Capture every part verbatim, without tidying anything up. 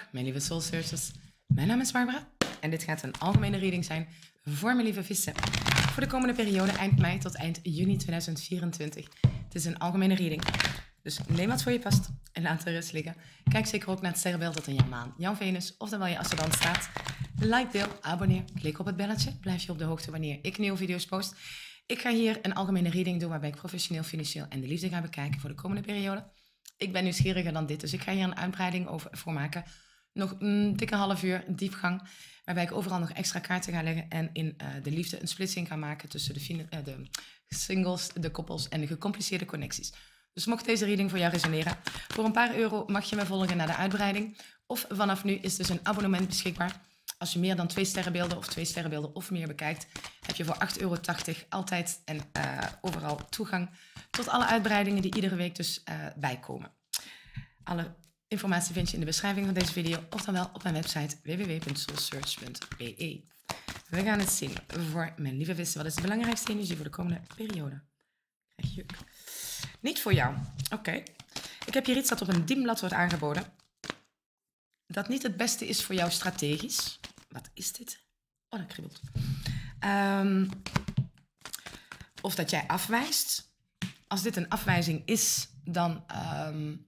mijn lieve Soul Searchers. Mijn naam is Barbara en dit gaat een algemene reading zijn voor mijn lieve vissen. Voor de komende periode eind mei tot eind juni tweeduizend vierentwintig. Het is een algemene reading, dus neem wat voor je past en laat de rest liggen. Kijk zeker ook naar het sterrenbeeld dat in jouw maan, jouw Venus of dan wel je ascendant staat. Like, deel, abonneer, klik op het belletje. Blijf je op de hoogte wanneer ik nieuwe video's post. Ik ga hier een algemene reading doen waarbij ik professioneel, financieel en de liefde ga bekijken voor de komende periode. Ik ben nieuwsgieriger dan dit, dus ik ga hier een uitbreiding over voor maken. Nog een dikke half uur diepgang, waarbij ik overal nog extra kaarten ga leggen en in uh, de liefde een splitsing ga maken tussen de, uh, de singles, de koppels en de gecompliceerde connecties. Dus mocht deze reading voor jou resoneren, voor een paar euro mag je me volgen naar de uitbreiding. Of vanaf nu is dus een abonnement beschikbaar. Als je meer dan twee sterrenbeelden of twee sterrenbeelden of meer bekijkt, heb je voor acht euro tachtig altijd en uh, overal toegang tot alle uitbreidingen die iedere week dus uh, bijkomen. Alle informatie vind je in de beschrijving van deze video of dan wel op mijn website w w w punt soulsearch punt b e. We gaan het zien voor mijn lieve vissen. Wat is de belangrijkste energie voor de komende periode? Krijg je niet voor jou. Oké. Okay. Ik heb hier iets dat op een dienblad wordt aangeboden. Dat niet het beste is voor jou strategisch. Wat is dit? Oh, dat kriebelt. Um, of dat jij afwijst. Als dit een afwijzing is, dan um,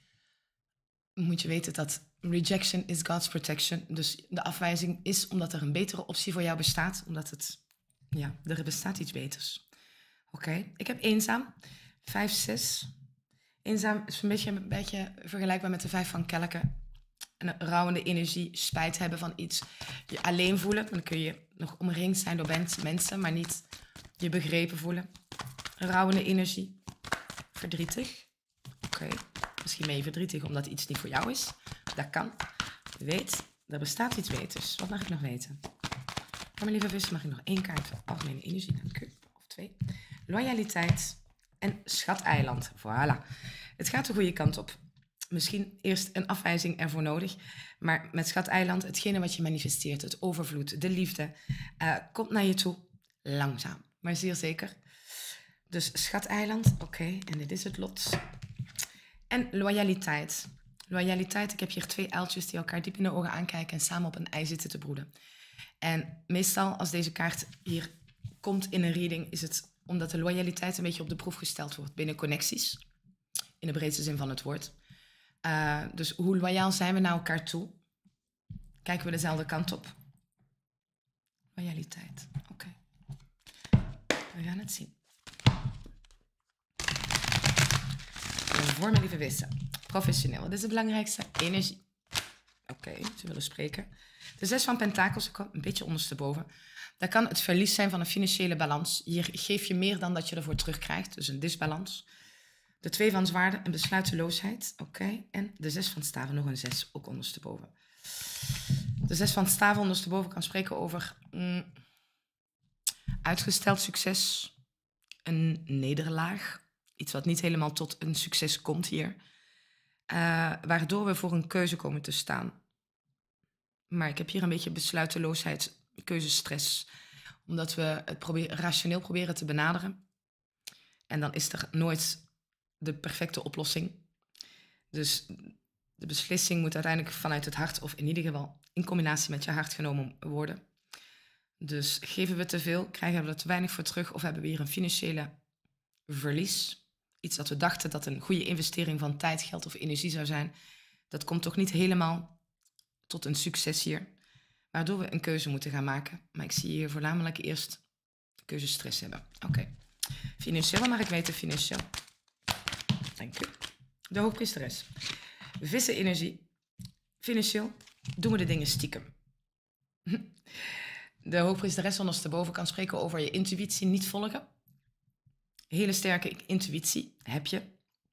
moet je weten dat rejection is God's protection. Dus de afwijzing is omdat er een betere optie voor jou bestaat. Omdat het, ja, er bestaat iets beters. Oké, okay. Ik heb eenzaam. Vijf, zes. Eenzaam is een beetje, een beetje vergelijkbaar met de vijf van kelken. Een rouwende energie, spijt hebben van iets. Je alleen voelen, dan kun je nog omringd zijn door mensen, maar niet je begrepen voelen. Rouwende energie. Verdrietig. Oké, okay. Misschien ben je verdrietig omdat iets niet voor jou is. Dat kan. Weet, er bestaat iets beters. Wat mag ik nog weten? Voor mijn lieve vissen mag ik nog één kaart voor algemene energie. Dank u. Of twee. Loyaliteit en schateiland. Voilà. Het gaat de goede kant op. Misschien eerst een afwijzing ervoor nodig. Maar met schateiland, hetgene wat je manifesteert, het overvloed, de liefde, uh, komt naar je toe. Langzaam, maar zeer zeker. Dus schateiland, oké. Okay. En dit is het lot. En loyaliteit. Loyaliteit, ik heb hier twee uiltjes die elkaar diep in de ogen aankijken en samen op een ei zitten te broeden. En meestal als deze kaart hier komt in een reading, is het omdat de loyaliteit een beetje op de proef gesteld wordt binnen connecties. In de breedste zin van het woord. Uh, dus hoe loyaal zijn we naar elkaar toe? Kijken we dezelfde kant op? Loyaliteit, oké. Okay. We gaan het zien. Voor mijn lieve vissen. Professioneel, wat is de belangrijkste? Energie. Oké, okay, ze willen spreken. De zes van pentakels, een beetje ondersteboven. Dat kan het verlies zijn van een financiële balans. Hier geef je meer dan dat je ervoor terugkrijgt, dus een disbalans. De twee van zwaarden, een besluiteloosheid. Oké, okay. En de zes van staven, nog een zes, ook ondersteboven. De zes van staven ondersteboven kan spreken over mm, uitgesteld succes, een nederlaag. Iets wat niet helemaal tot een succes komt hier. Uh, waardoor we voor een keuze komen te staan. Maar ik heb hier een beetje besluiteloosheid, keuzestress. Omdat we het probeer, rationeel proberen te benaderen. En dan is er nooit de perfecte oplossing. Dus de beslissing moet uiteindelijk vanuit het hart, of in ieder geval in combinatie met je hart genomen worden. Dus geven we te veel, krijgen we er te weinig voor terug, of hebben we hier een financiële verlies. Iets dat we dachten dat een goede investering van tijd, geld of energie zou zijn. Dat komt toch niet helemaal tot een succes hier. Waardoor we een keuze moeten gaan maken. Maar ik zie hier voornamelijk eerst keuzestress hebben. Oké. Okay. Financieel, wat mag ik weten? Financieel. Dank u. De hoogpriesteres. Vissen energie. Financieel doen we de dingen stiekem. De hoogpriesteres ondersteboven kan spreken over je intuïtie niet volgen. Hele sterke intuïtie heb je.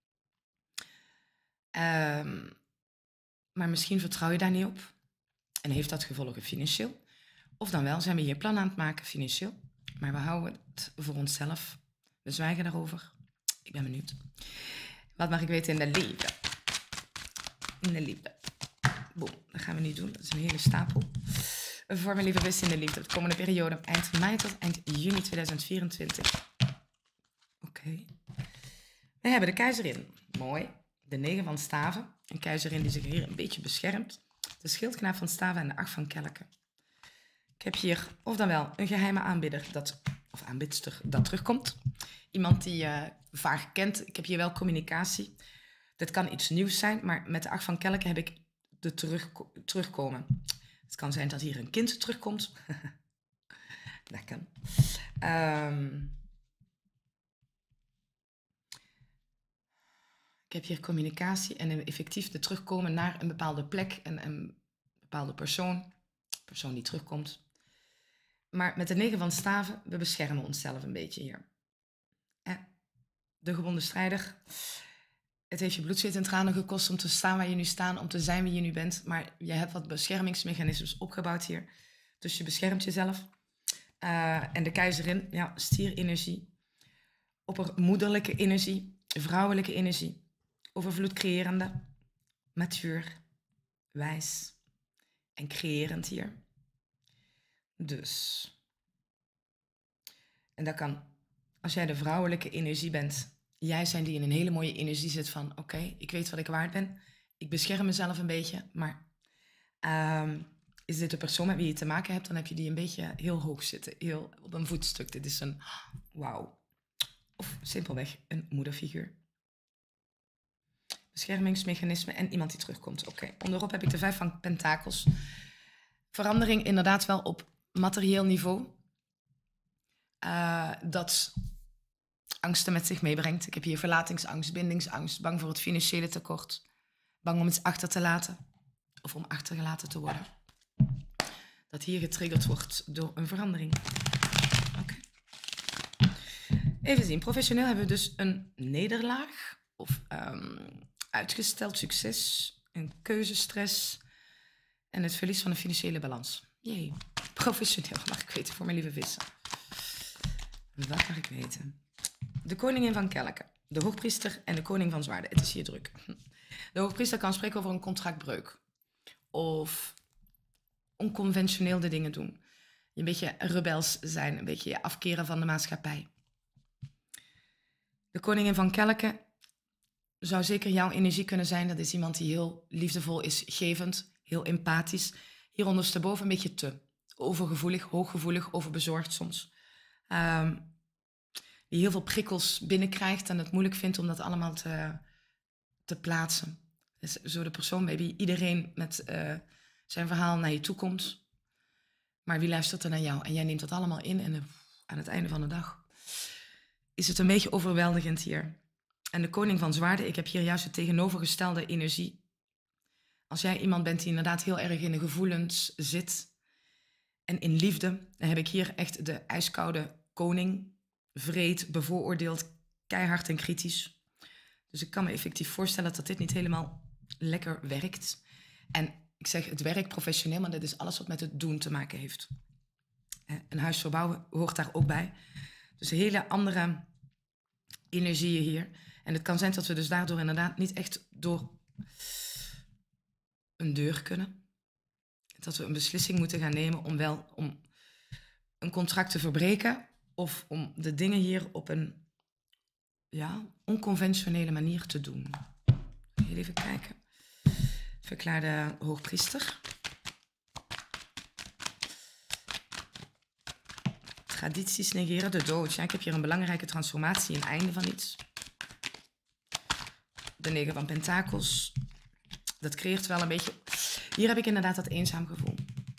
Um, maar misschien vertrouw je daar niet op. En heeft dat gevolgen financieel. Of dan wel zijn we hier plannen aan het maken financieel. Maar we houden het voor onszelf. We zwijgen daarover. Ik ben benieuwd. Wat mag ik weten in de liefde? In de liefde. Boom, dat gaan we nu doen. Dat is een hele stapel. Voor mijn lieve vissen in de liefde. De komende periode eind mei tot eind juni tweeduizend vierentwintig. Oké. Okay. We hebben de keizerin. Mooi. De negen van staven. Een keizerin die zich hier een beetje beschermt. de schildknaap van staven en de acht van kelken. Ik heb hier of dan wel een geheime aanbidder dat, of aanbidster dat terugkomt. Iemand die je uh, vaag kent. Ik heb hier wel communicatie. Dit kan iets nieuws zijn, maar met de acht van kelken heb ik de terug, terugkomen. Het kan zijn dat hier een kind terugkomt. Dat kan. Um, ik heb hier communicatie en effectief de terugkomen naar een bepaalde plek en een bepaalde persoon. Persoon die terugkomt. Maar met de negen van staven, we beschermen onszelf een beetje hier. Eh, de gewonde strijder. Het heeft je bloed, zweet en tranen gekost om te staan waar je nu staat, om te zijn wie je nu bent. Maar je hebt wat beschermingsmechanismes opgebouwd hier. Dus je beschermt jezelf. Uh, en de keizerin, ja, stierenergie. Oppermoederlijke energie. Vrouwelijke energie. Overvloed creërende. Matuur. Wijs. En creërend hier. Dus. En dat kan, als jij de vrouwelijke energie bent, jij zijn die in een hele mooie energie zit van, oké, okay, ik weet wat ik waard ben. Ik bescherm mezelf een beetje, maar um, is dit de persoon met wie je te maken hebt, dan heb je die een beetje heel hoog zitten, heel op een voetstuk. Dit is een wauw. Of simpelweg een moederfiguur. Beschermingsmechanisme en iemand die terugkomt. Oké, okay. Onderop heb ik de vijf van pentakels. Verandering inderdaad wel op materieel niveau. Uh, dat angsten met zich meebrengt. Ik heb hier verlatingsangst, bindingsangst, bang voor het financiële tekort. Bang om iets achter te laten. Of om achtergelaten te worden. Dat hier getriggerd wordt door een verandering. Oké. Okay. Even zien. Professioneel hebben we dus een nederlaag. Of um, uitgesteld succes. Een keuzestress. En het verlies van de financiële balans. Jee. Professioneel mag ik weten voor mijn lieve vissen. Wat mag ik weten? De koningin van kelken. De hoogpriester en de koning van zwaarden. Het is hier druk. De hoogpriester kan spreken over een contractbreuk. Of onconventioneel de dingen doen. Een beetje rebels zijn. Een beetje je afkeren van de maatschappij. De koningin van kelken zou zeker jouw energie kunnen zijn. Dat is iemand die heel liefdevol is, gevend, heel empathisch. Hier ondersteboven een beetje te overgevoelig, hooggevoelig, overbezorgd soms. Um, die heel veel prikkels binnenkrijgt en het moeilijk vindt om dat allemaal te, te plaatsen. Dus zo de persoon bij wie iedereen met uh, zijn verhaal naar je toe komt. Maar wie luistert er naar jou? En jij neemt dat allemaal in en uh, aan het einde van de dag is het een beetje overweldigend hier. En de koning van zwaarden, ik heb hier juist de tegenovergestelde energie. Als jij iemand bent die inderdaad heel erg in de gevoelens zit en in liefde, dan heb ik hier echt de ijskoude koning, wreed, bevooroordeeld, keihard en kritisch. Dus ik kan me effectief voorstellen dat dit niet helemaal lekker werkt. En ik zeg, het werkt professioneel, maar dat is alles wat met het doen te maken heeft. Een huis verbouwen hoort daar ook bij. Dus hele andere energieën hier. En het kan zijn dat we dus daardoor inderdaad niet echt door een deur kunnen. Dat we een beslissing moeten gaan nemen om wel om een contract te verbreken of om de dingen hier op een ja, onconventionele manier te doen. Heel even kijken. Verklaar de hoogpriester. Tradities negeren, de dood. Ja, ik heb hier een belangrijke transformatie, een einde van iets. De negen van pentakels. Dat creëert wel een beetje... Hier heb ik inderdaad dat eenzaam gevoel.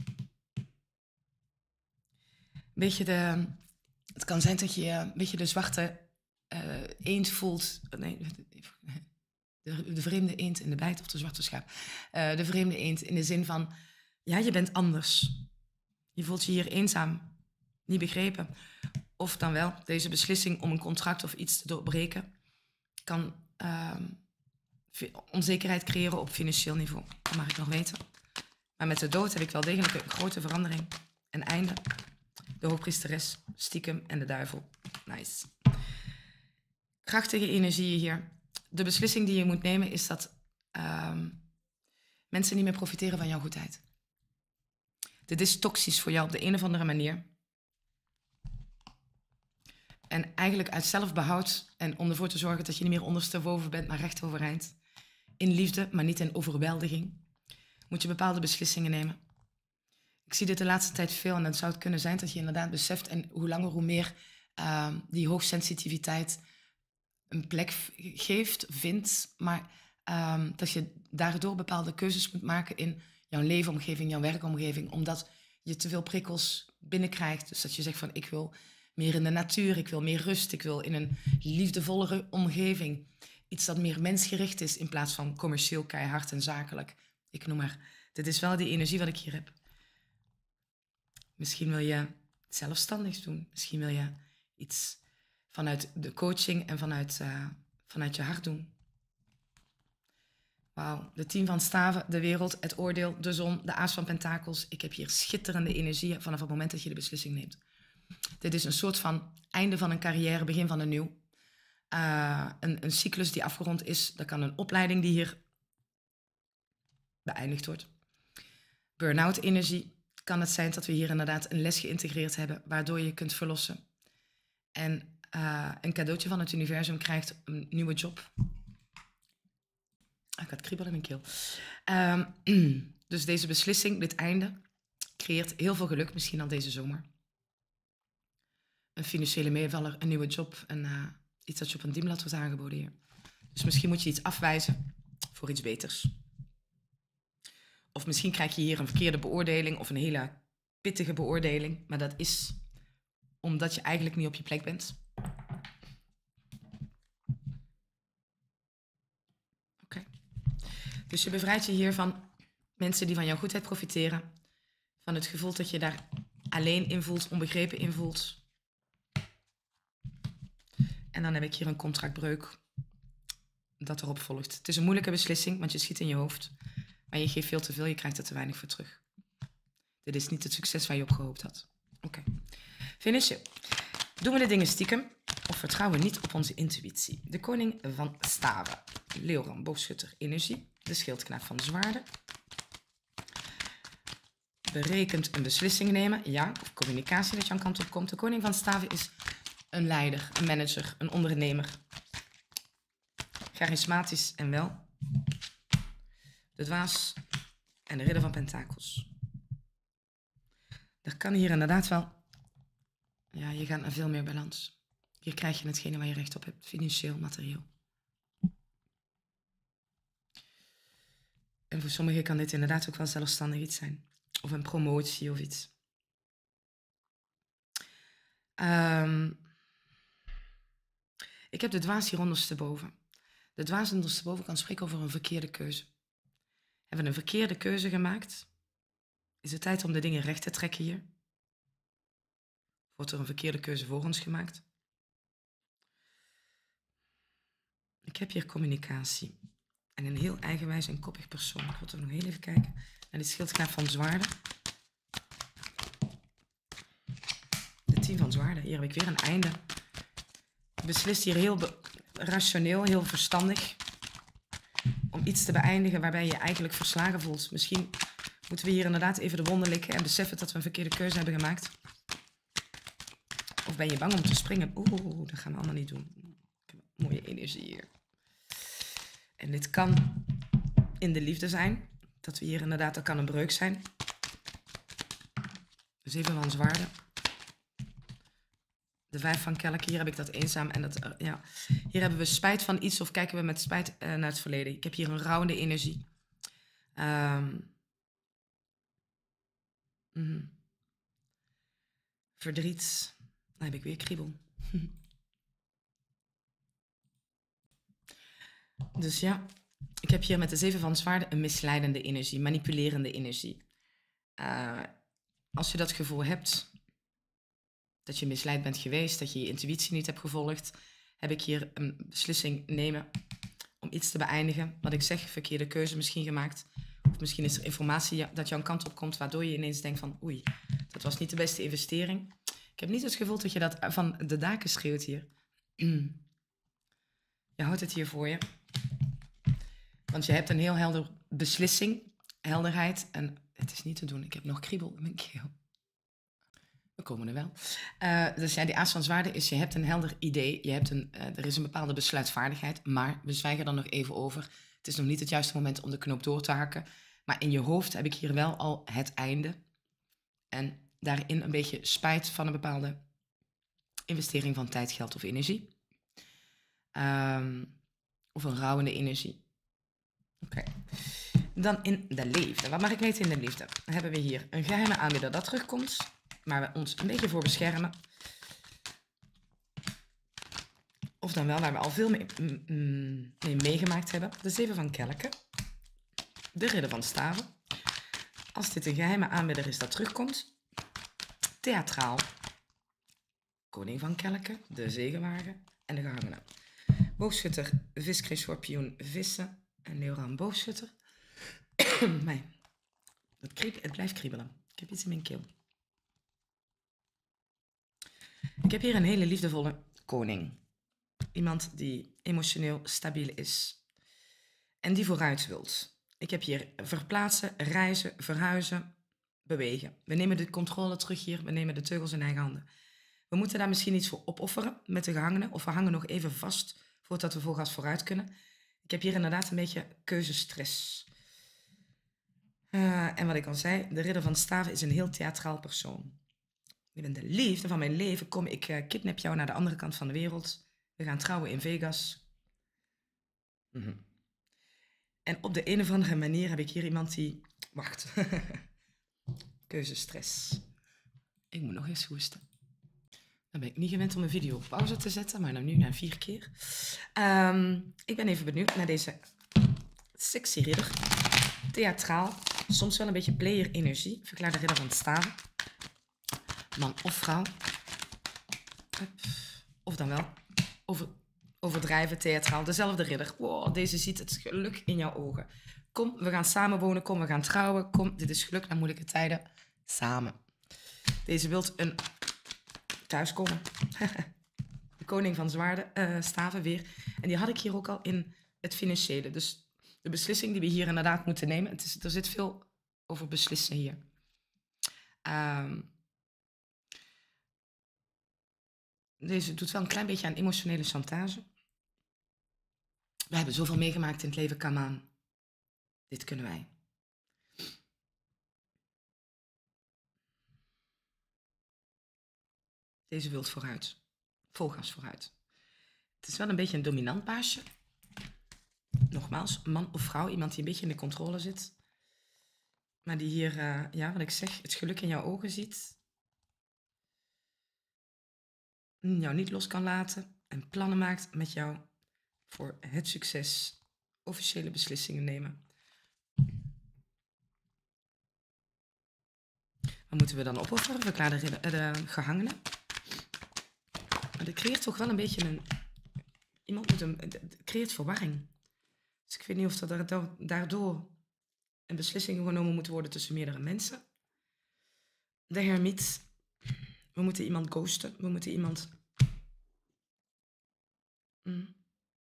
Een beetje de... Het kan zijn dat je een beetje de zwarte uh, eend voelt. Nee, de, de vreemde eend in de bijt of de zwarte schaap. Uh, de vreemde eend in de zin van... Ja, je bent anders. Je voelt je hier eenzaam. Niet begrepen. Of dan wel, deze beslissing om een contract of iets te doorbreken... kan uh, onzekerheid creëren op financieel niveau. Dat mag ik nog weten. Maar met de dood heb ik wel degelijk een grote verandering. Een einde. De hoogpriesteres, stiekem en de duivel. Nice. Krachtige energieën hier. De beslissing die je moet nemen is dat uh, mensen niet meer profiteren van jouw goedheid. Dit is toxisch voor jou op de een of andere manier. En eigenlijk uit zelfbehoud en om ervoor te zorgen dat je niet meer ondersteboven bent, maar recht overeind. In liefde, maar niet in overweldiging. moet je bepaalde beslissingen nemen. Ik zie dit de laatste tijd veel en dan zou het kunnen zijn dat je inderdaad beseft en hoe langer hoe meer uh, die hoogsensitiviteit een plek geeft, vindt, maar um, dat je daardoor bepaalde keuzes moet maken in jouw leefomgeving, jouw werkomgeving, omdat je te veel prikkels binnenkrijgt. Dus dat je zegt van ik wil meer in de natuur, ik wil meer rust, ik wil in een liefdevollere omgeving. Iets dat meer mensgericht is in plaats van commercieel, keihard en zakelijk. Ik noem maar. Dit is wel die energie wat ik hier heb. Misschien wil je zelfstandig doen. Misschien wil je iets vanuit de coaching en vanuit, uh, vanuit je hart doen. Wauw, de tien van staven, de wereld, het oordeel, de zon, de aas van pentakels. Ik heb hier schitterende energie vanaf het moment dat je de beslissing neemt. Dit is een soort van einde van een carrière, begin van een nieuw. Uh, een, een cyclus die afgerond is. Dat kan een opleiding die hier beëindigd wordt. Burn-out energie. Kan het zijn dat we hier inderdaad een les geïntegreerd hebben, waardoor je kunt verlossen. En uh, een cadeautje van het universum krijgt, een nieuwe job. Ik had kriebel in mijn keel. Um, dus deze beslissing, dit einde, creëert heel veel geluk, misschien al deze zomer. Een financiële meevaller, een nieuwe job en uh, iets dat je op een dienblad wordt aangeboden hier. Dus misschien moet je iets afwijzen voor iets beters. Of misschien krijg je hier een verkeerde beoordeling of een hele pittige beoordeling. Maar dat is omdat je eigenlijk niet op je plek bent. Oké. Okay. Dus je bevrijdt je hier van mensen die van jouw goedheid profiteren. Van het gevoel dat je daar alleen in voelt, onbegrepen in voelt. En dan heb ik hier een contractbreuk dat erop volgt. Het is een moeilijke beslissing, want je schiet in je hoofd. Maar je geeft veel te veel, je krijgt er te weinig voor terug. Dit is niet het succes waar je op gehoopt had. Oké. Okay. Finishen. Doen we de dingen stiekem of vertrouwen niet op onze intuïtie? De koning van staven. Leeuwram, boogschutter, energie. De schildknaap van de zwaarden. Berekend een beslissing nemen. Ja, of communicatie dat je aan kant op komt. De koning van staven is een leider, een manager, een ondernemer. Charismatisch en wel. De dwaas en de ridder van pentakels. Er kan hier inderdaad wel... Ja, je gaat naar veel meer balans. Hier krijg je hetgene waar je recht op hebt. Financieel, materieel. En voor sommigen kan dit inderdaad ook wel zelfstandig iets zijn. Of een promotie of iets. Um, ik heb de dwaas hier ondersteboven. De dwaas ondersteboven kan spreken over een verkeerde keuze. Hebben we een verkeerde keuze gemaakt? Is het tijd om de dingen recht te trekken hier? Wordt er een verkeerde keuze voor ons gemaakt? Ik heb hier communicatie. En een heel eigenwijs en koppig persoon. Ik wil toch nog heel even kijken naar dit schildknaap van zwaarden. De tien van zwaarden. Hier heb ik weer een einde. Je beslist hier heel rationeel, heel verstandig. Om iets te beëindigen waarbij je je eigenlijk verslagen voelt. Misschien moeten we hier inderdaad even de wonden likken en beseffen dat we een verkeerde keuze hebben gemaakt. Of ben je bang om te springen? Oeh, dat gaan we allemaal niet doen. Ik heb mooie energie hier. En dit kan in de liefde zijn. Dat we hier inderdaad, dat kan een breuk zijn. Dus even van zwaarden. De vijf van kelk, hier heb ik dat eenzaam. En dat, uh, ja. Hier hebben we spijt van iets of kijken we met spijt uh, naar het verleden. Ik heb hier een rouwende energie. Um, mm, verdriet. Dan heb ik weer kriebel. Dus ja, ik heb hier met de zeven van zwaarden een misleidende energie, manipulerende energie. Uh, als je dat gevoel hebt, dat je misleid bent geweest, dat je je intuïtie niet hebt gevolgd, heb ik hier een beslissing nemen om iets te beëindigen. Wat ik zeg, verkeerde keuze misschien gemaakt. Of misschien is er informatie dat jouw kant op komt, waardoor je ineens denkt van oei, dat was niet de beste investering. Ik heb niet het gevoel dat je dat van de daken schreeuwt hier. Je houdt het hier voor je. Want je hebt een heel helder beslissing, helderheid. En het is niet te doen. Ik heb nog kriebel in mijn keel. We komen er wel. Uh, dus ja, die aas van zwaarden is, je hebt een helder idee. Je hebt een, uh, er is een bepaalde besluitvaardigheid. Maar we zwijgen er nog even over. Het is nog niet het juiste moment om de knoop door te hakken. Maar in je hoofd heb ik hier wel al het einde. En daarin een beetje spijt van een bepaalde investering van tijd, geld of energie. Um, of een rouwende energie. Oké. Okay. Dan in de liefde. Wat mag ik weten in de liefde? Dan hebben we hier een geheime aanbieder dat terugkomt. Waar we ons een beetje voor beschermen. Of dan wel waar we al veel mee, mm, mee meegemaakt hebben. De zeven van kelken. De ridder van staven. Als dit een geheime aanbieder is dat terugkomt. Theatraal. Koning van kelken. De zegenwagen. En de gehangene. Boogschutter, viskrees, schorpioen, vissen. En leeuwram boogschutter. Nee. Het, krieb, het blijft kriebelen. Ik heb iets in mijn keel. Ik heb hier een hele liefdevolle koning. Iemand die emotioneel stabiel is. En die vooruit wilt. Ik heb hier verplaatsen, reizen, verhuizen, bewegen. We nemen de controle terug hier. We nemen de teugels in eigen handen. We moeten daar misschien iets voor opofferen met de gehangenen. Of we hangen nog even vast voordat we volgas vooruit kunnen. Ik heb hier inderdaad een beetje keuzestress. Uh, en wat ik al zei, de ridder van staven is een heel theatraal persoon. Je bent de liefde van mijn leven. Kom, ik uh, kidnap jou naar de andere kant van de wereld. We gaan trouwen in Vegas. Mm-hmm. En op de een of andere manier heb ik hier iemand die... Wacht. Keuzestress. Ik moet nog eens hoesten. Dan ben ik niet gewend om een video op pauze te zetten, maar dan nu na vier keer. Um, ik ben even benieuwd naar deze sexy ridder. Theatraal. Soms wel een beetje player-energie. Verklaar de ridder van staven. Man of vrouw. Of dan wel over, overdrijven, theatraal. Dezelfde ridder. Wow, deze ziet het geluk in jouw ogen. Kom, we gaan samenwonen. Kom, we gaan trouwen. Kom, dit is geluk naar moeilijke tijden. Samen. Deze wilt een thuiskomen. De koning van zwaarden, uh, staven weer. En die had ik hier ook al in het financiële. Dus de beslissing die we hier inderdaad moeten nemen. Het is, er zit veel over beslissen hier. Um, Deze doet wel een klein beetje aan emotionele chantage. We hebben zoveel meegemaakt in het leven, come aan. Dit kunnen wij. Deze wilt vooruit. Volgas vooruit. Het is wel een beetje een dominant baasje. Nogmaals, man of vrouw, iemand die een beetje in de controle zit. Maar die hier, uh, ja, wat ik zeg, het geluk in jouw ogen ziet. Jou niet los kan laten en plannen maakt met jou voor het succes, officiële beslissingen nemen. Wat moeten we dan opofferen? Verklaar de, de, de gehangenen. Maar dat creëert toch wel een beetje een... Iemand moet een... Het creëert verwarring. Dus ik weet niet of er daardoor een beslissing genomen moet worden tussen meerdere mensen. De hermiet. We moeten iemand ghosten. We moeten iemand... Mm.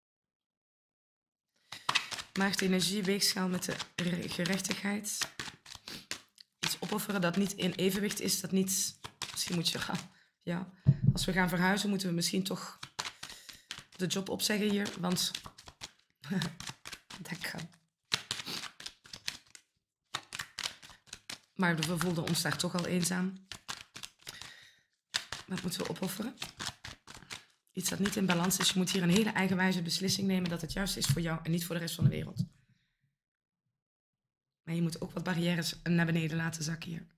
Maakt de energie weegschaal met de gerechtigheid. Iets opofferen dat niet in evenwicht is. Dat niet... Misschien moet je gaan... Ja. Als we gaan verhuizen moeten we misschien toch de job opzeggen hier. Want... dat kan. Maar we voelden ons daar toch al eenzaam. Wat moeten we opofferen? Iets dat niet in balans is. Je moet hier een hele eigenwijze beslissing nemen dat het juist is voor jou en niet voor de rest van de wereld. Maar je moet ook wat barrières naar beneden laten zakken hier.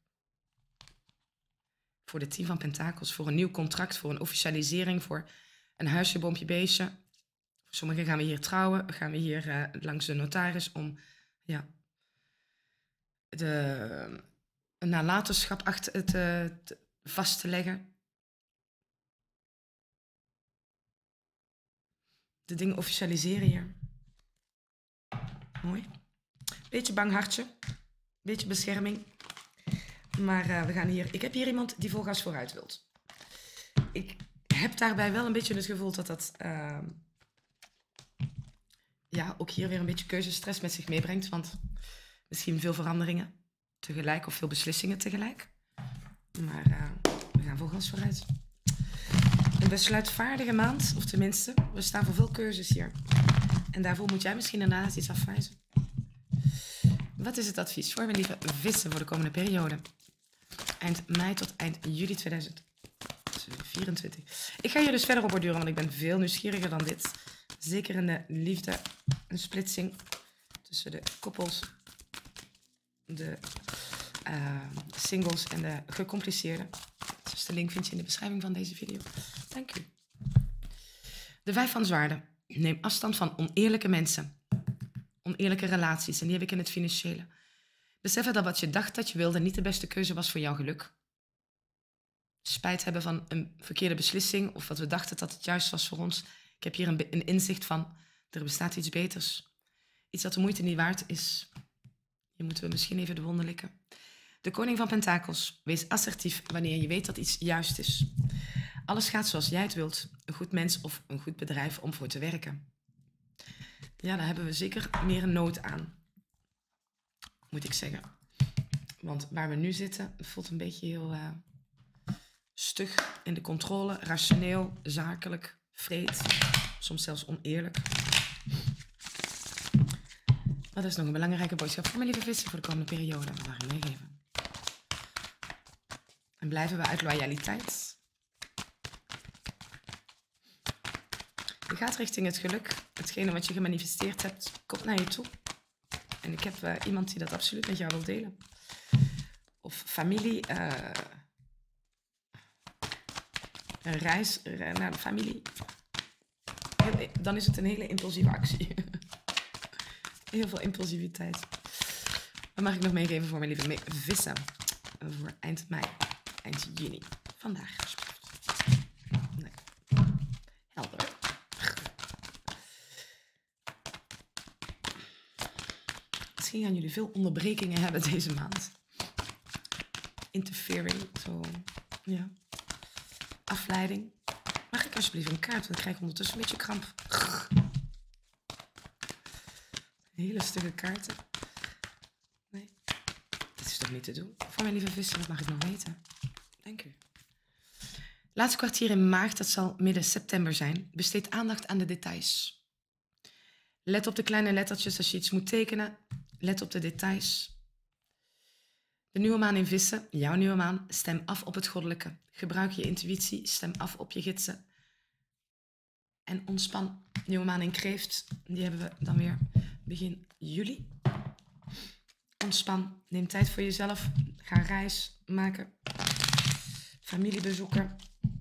Voor de tien van pentakels, voor een nieuw contract, voor een officialisering, voor een huisje, boompje, beestje. Voor sommigen gaan we hier trouwen, gaan we hier uh, langs de notaris om ja, de, een nalatenschap achter, te, te, vast te leggen. De dingen officialiseren hier. Mooi. Beetje bang hartje. Beetje bescherming. Maar uh, we gaan hier... Ik heb hier iemand die volgas vooruit wilt. Ik heb daarbij wel een beetje het gevoel dat dat... Uh, ja, ook hier weer een beetje keuzestress met zich meebrengt. Want misschien veel veranderingen tegelijk of veel beslissingen tegelijk. Maar uh, we gaan volgas vooruit. Een besluitvaardige maand, of tenminste, we staan voor veel keuzes hier. En daarvoor moet jij misschien inderdaad iets afwijzen. Wat is het advies voor mijn lieve vissen voor de komende periode? Eind mei tot eind juli tweeduizend vierentwintig. Ik ga hier dus verder op borduren, want ik ben veel nieuwsgieriger dan dit. Zeker in de liefde, een splitsing tussen de koppels, de uh, singles en de gecompliceerden. Dus de link vind je in de beschrijving van deze video. Dank u. De vijf van zwaarden. Neem afstand van oneerlijke mensen. Oneerlijke relaties. En die heb ik in het financiële. Besef dat wat je dacht dat je wilde niet de beste keuze was voor jouw geluk. Spijt hebben van een verkeerde beslissing. Of wat we dachten dat het juist was voor ons. Ik heb hier een, een inzicht van. Er bestaat iets beters. Iets dat de moeite niet waard is. Hier moeten we misschien even de wonden likken. De koning van pentakels. Wees assertief wanneer je weet dat iets juist is. Alles gaat zoals jij het wilt. Een goed mens of een goed bedrijf om voor te werken. Ja, daar hebben we zeker meer een nood aan. Moet ik zeggen. Want waar we nu zitten, voelt een beetje heel uh, stug in de controle. Rationeel, zakelijk, vreed. Soms zelfs oneerlijk. Maar dat is nog een belangrijke boodschap voor mijn lieve vissen voor de komende periode. Dat mag ik meegeven. En blijven we uit loyaliteit. Je gaat richting het geluk. Hetgene wat je gemanifesteerd hebt, komt naar je toe. En ik heb uh, iemand die dat absoluut met jou wil delen. Of familie. Uh, een reis uh, naar de familie. Heel, dan is het een hele impulsieve actie. Heel veel impulsiviteit. Wat mag ik nog meegeven voor mijn lieve vissen? Voor eind mei, eind juni. Vandaag, alsjeblieft. Nee. Helder. Misschien gaan jullie veel onderbrekingen hebben deze maand. Interfering, zo. Ja. Afleiding. Mag ik alsjeblieft een kaart? Want ik krijg ondertussen een beetje kramp. Hele stukken kaarten. Nee. Dit is toch niet te doen? Voor mijn lieve vissen, dat mag ik nog weten. Dank u. Laatste kwartier in maart, dat zal midden september zijn. Besteed aandacht aan de details. Let op de kleine lettertjes als je iets moet tekenen. Let op de details. De nieuwe maan in vissen, jouw nieuwe maan, stem af op het goddelijke. Gebruik je intuïtie, stem af op je gidsen. En ontspan. Nieuwe maan in kreeft, die hebben we dan weer begin juli. Ontspan, neem tijd voor jezelf. Ga reis maken. Familiebezoeken.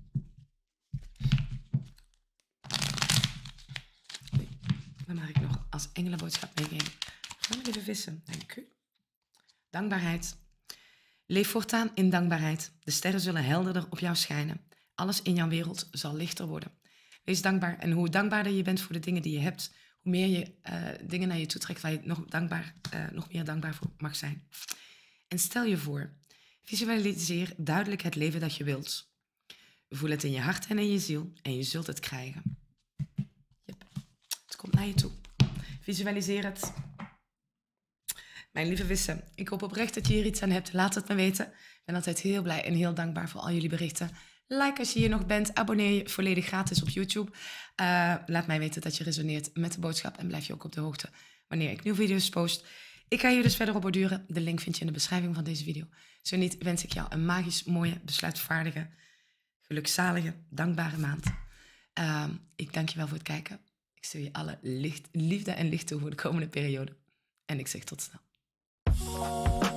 Dan mag ik nog als engelenboodschap meegeven. Van de lieve vissen, dank u. Dankbaarheid. Leef voortaan in dankbaarheid. De sterren zullen helderder op jou schijnen. Alles in jouw wereld zal lichter worden. Wees dankbaar. En hoe dankbaarder je bent voor de dingen die je hebt, hoe meer je uh, dingen naar je toe trekt waar je nog, dankbaar, uh, nog meer dankbaar voor mag zijn. En stel je voor, visualiseer duidelijk het leven dat je wilt. Voel het in je hart en in je ziel en je zult het krijgen. Yep. Het komt naar je toe. Visualiseer het. Mijn lieve vissen, ik hoop oprecht dat je hier iets aan hebt. Laat het me weten. Ik ben altijd heel blij en heel dankbaar voor al jullie berichten. Like als je hier nog bent. Abonneer je volledig gratis op YouTube. Uh, laat mij weten dat je resoneert met de boodschap. En blijf je ook op de hoogte wanneer ik nieuwe video's post. Ik ga hier dus verder op borduren. De link vind je in de beschrijving van deze video. Zo niet, wens ik jou een magisch, mooie, besluitvaardige, gelukzalige, dankbare maand. Uh, ik dank je wel voor het kijken. Ik stuur je alle licht, liefde en licht toe voor de komende periode. En ik zeg tot snel.